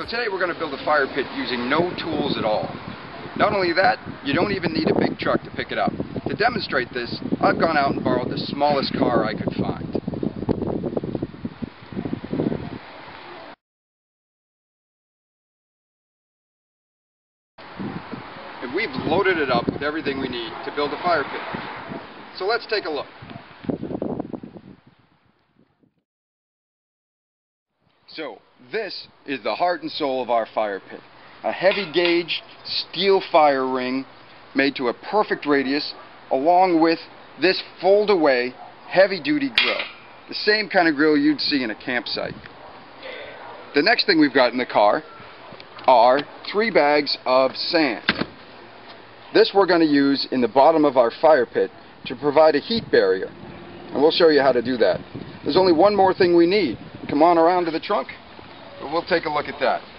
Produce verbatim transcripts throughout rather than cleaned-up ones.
today we're going to build a fire pit using no tools at all. Not only that, you don't even need a big truck to pick it up. To demonstrate this, I've gone out and borrowed the smallest car I could find. And we've loaded it up with everything we need to build a fire pit. So let's take a look. So, this is the heart and soul of our fire pit. A heavy gauge steel fire ring made to a perfect radius, along with this fold away heavy duty grill. The same kind of grill you'd see in a campsite. The next thing we've got in the car are three bags of sand. This we're going to use in the bottom of our fire pit to provide a heat barrier. And we'll show you how to do that. There's only one more thing we need. Come on around to the trunk, and we'll take a look at that.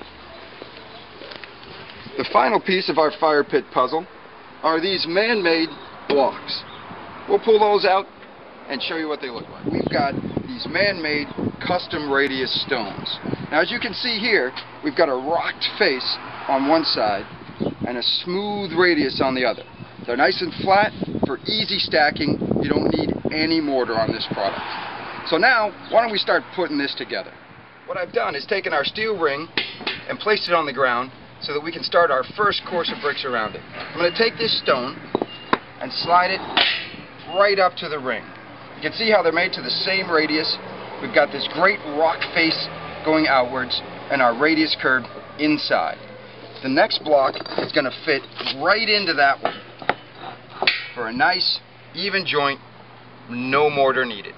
The final piece of our fire pit puzzle are these man-made blocks. We'll pull those out and show you what they look like. We've got these man-made custom radius stones. Now, as you can see here, we've got a rocked face on one side and a smooth radius on the other. They're nice and flat for easy stacking. You don't need any mortar on this product. So now, why don't we start putting this together? What I've done is taken our steel ring and placed it on the ground so that we can start our first course of bricks around it. I'm going to take this stone and slide it right up to the ring. You can see how they're made to the same radius. We've got this great rock face going outwards and our radius curve inside. The next block is going to fit right into that one for a nice even joint, no mortar needed.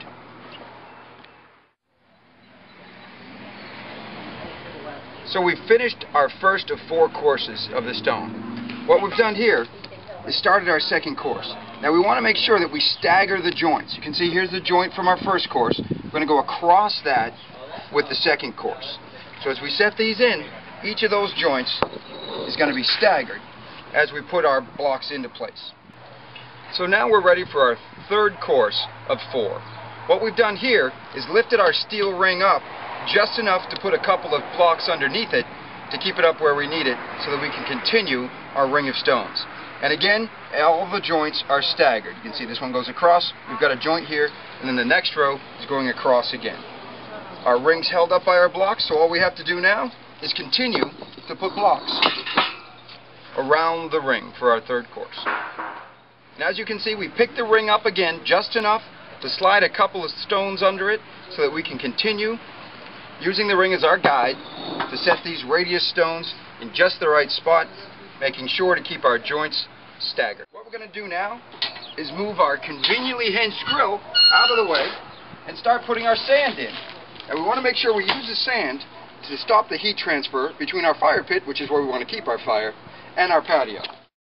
So we've finished our first of four courses of the stone. What we've done here is started our second course. Now we want to make sure that we stagger the joints. You can see here's the joint from our first course. We're going to go across that with the second course. So as we set these in, each of those joints is going to be staggered as we put our blocks into place. So now we're ready for our third course of four. What we've done here is lifted our steel ring up just enough to put a couple of blocks underneath it to keep it up where we need it so that we can continue our ring of stones. And again, all the joints are staggered. You can see this one goes across, we've got a joint here, and then the next row is going across again. Our ring's held up by our blocks, so all we have to do now is continue to put blocks around the ring for our third course. And as you can see, we picked the ring up again just enough to slide a couple of stones under it so that we can continue using the ring as our guide to set these radius stones in just the right spot, making sure to keep our joints staggered. What we're going to do now is move our conveniently hinged grill out of the way and start putting our sand in. And we want to make sure we use the sand to stop the heat transfer between our fire pit, which is where we want to keep our fire, and our patio.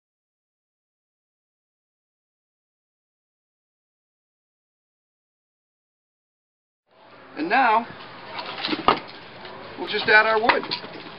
And now, we'll just add our wood.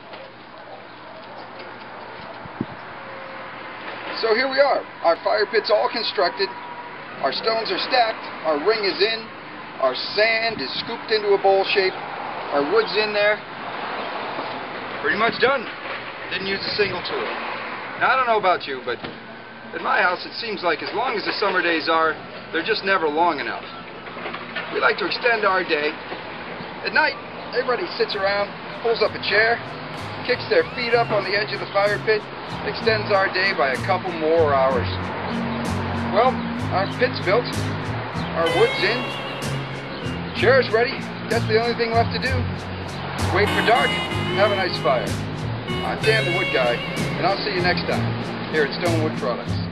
So here we are. Our fire pit's all constructed. Our stones are stacked. Our ring is in. Our sand is scooped into a bowl shape. Our wood's in there. Pretty much done. Didn't use a single tool. Now, I don't know about you, but at my house it seems like as long as the summer days are, they're just never long enough. We like to extend our day. At night, everybody sits around, pulls up a chair, kicks their feet up on the edge of the fire pit, extends our day by a couple more hours. Well, our pit's built, our wood's in, chair's ready. That's the only thing left to do. Wait for dark, have a nice fire. I'm Dan the Wood Guy, and I'll see you next time here at Stone Wood Products.